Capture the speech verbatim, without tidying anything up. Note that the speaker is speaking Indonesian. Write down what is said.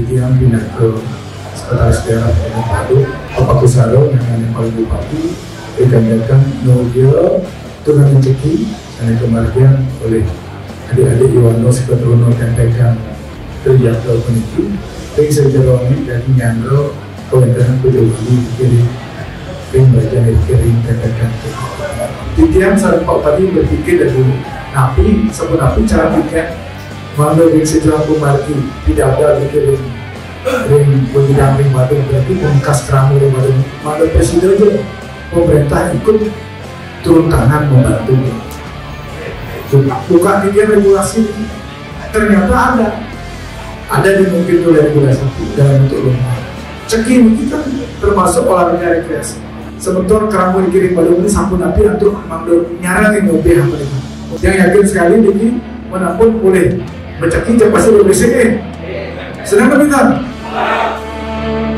yang pindah ke Sekretaris Daerah Pemkab Badung, Bapak Kusaro yang paling bupati digandakan Hadiri Turnamen Ceki dan kemudian oleh adik-adik Iwano Sekda Badung Trijata Mambal yang sejarahnya dari nyandro kewenangan peduli kiri yang baca dari kiri katakan titian saat Pak tadi berpikir dahulu tapi sebenarnya cara pikir mengambil dari sejarah pemarki tidak ada dikirim ring pembidang ring Badung berarti pemkas keramu ring Badung mana presiden aja pemerintah ikut turun tangan membantu bukan dia regulasi ternyata ada ada di mungkin oleh regulasi dalam bentuk lomba Ceki kita termasuk olahraga rekreasi sebentar keramu dikirim Badung ini sampun api untuk mengambil nyarang yang lebih apa ini yang yakin sekali ini manapun boleh berceki pasti lebih sini senang kan kita